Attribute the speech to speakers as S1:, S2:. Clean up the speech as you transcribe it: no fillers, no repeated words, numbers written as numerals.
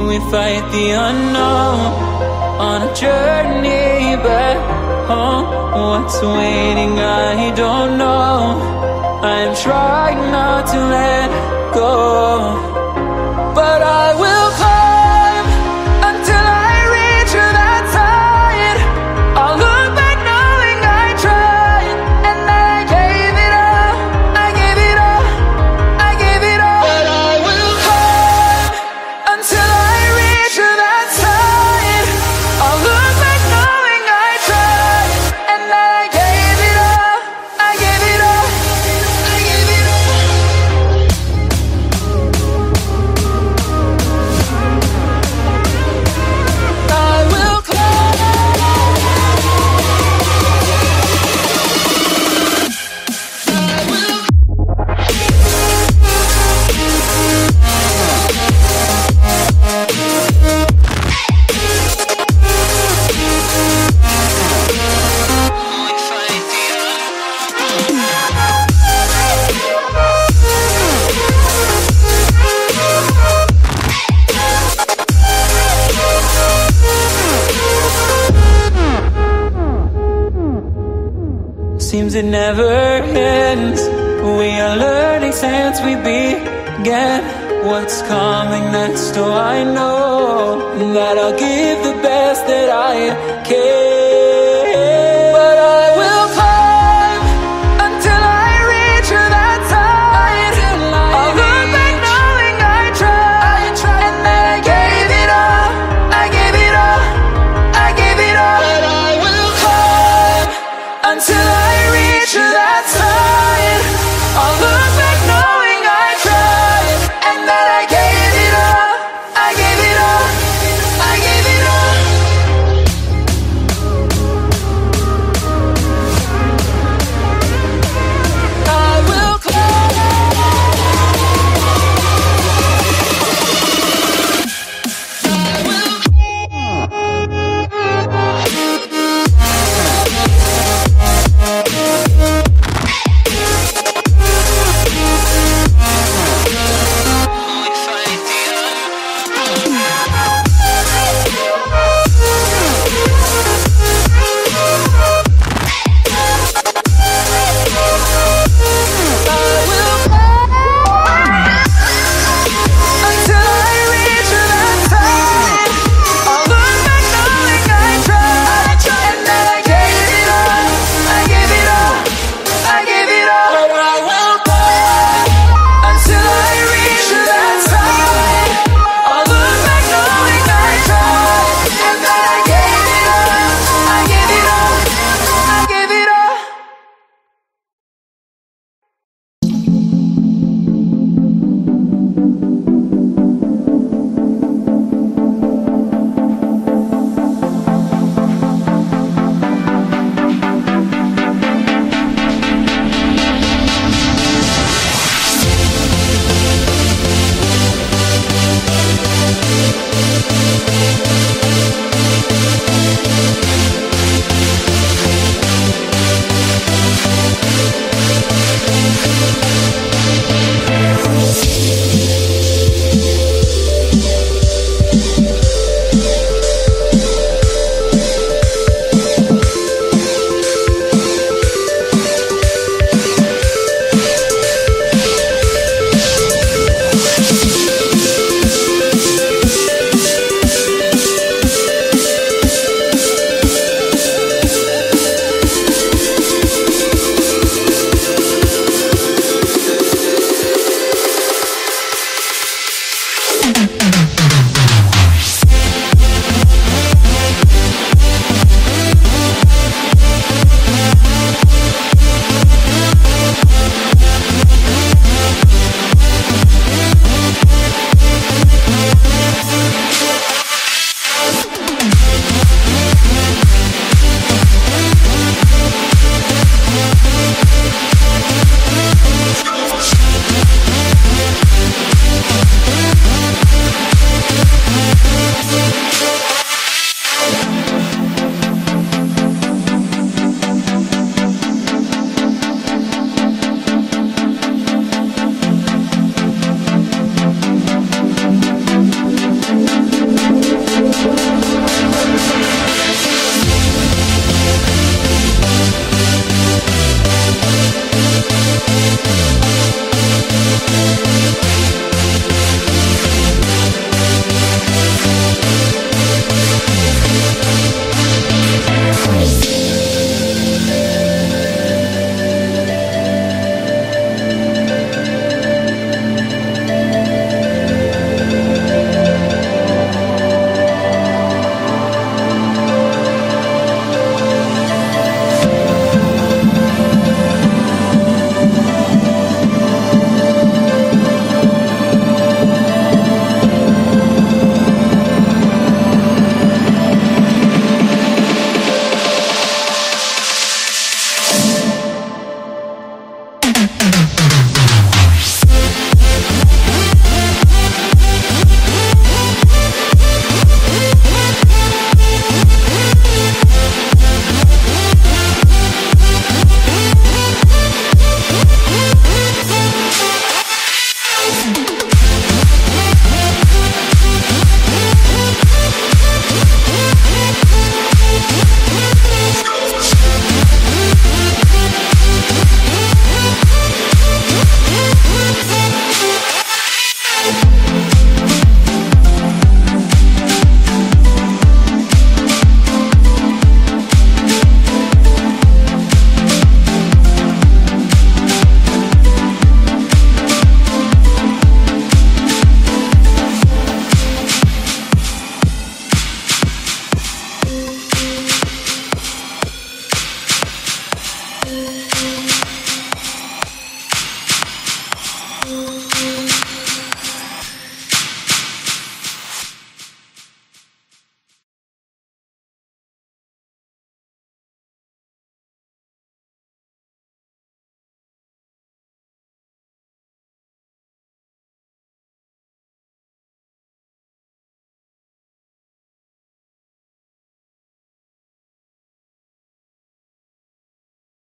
S1: we fight the unknown on a journey back home. What's waiting, I don't know. I'm trying not to let go, but I will climb until I reach that side. I'll look back knowing I tried, and I gave it all, I gave it all, I gave it all. But I will climb until I reach that side. I'll look back knowing I tried, and I gave it all, I gave it all, I gave it all. I will climb. I will. Seems it never ends. We are learning since we began. What's coming next? Oh, I know that I'll give the best that I can.